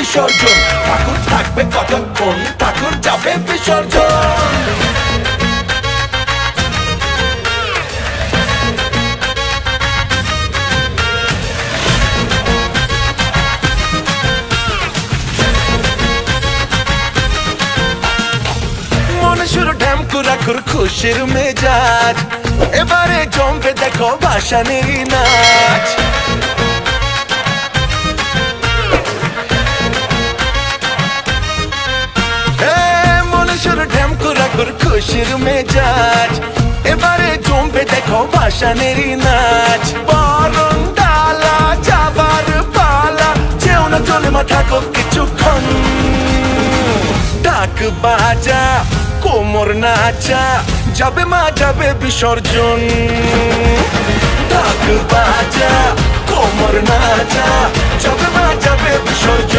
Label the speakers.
Speaker 1: বিসর্জন। ঠাকুর থাকবে কতক্ষণ, ঠাকুর যাবে বিসর্জন। মনে শুরু ঢ্যামকুরাকুর খুশির মেজাজ, এবারে জমবে দেখো ভাসানির নাচ। মনে শুরু ঢ্যামকুরাকুর খুশির মেজাজ, এবারে জমবে দেখো ভাসানির নাচ। বরং ডালা যাবার পালা, যেও না চলে মা থাকো কিছুক্ষণ। ডাক বাজা কোমর নাচা, যাবে মা যাবে বিসর্জন। ডাক বাজা কোমর নাচা, যাবে মা যাবে বিসর্জন।